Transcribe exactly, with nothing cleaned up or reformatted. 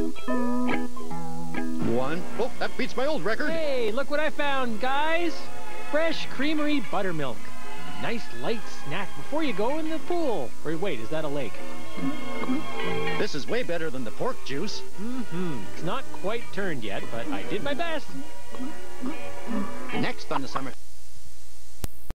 One. Oh, that beats my old record. Hey, look what I found, guys. Fresh creamery buttermilk. Nice light snack before you go in the pool. Or wait, is that a lake? This is way better than the pork juice. Mm-hmm. It's not quite turned yet, but I did my best. Next on the summer...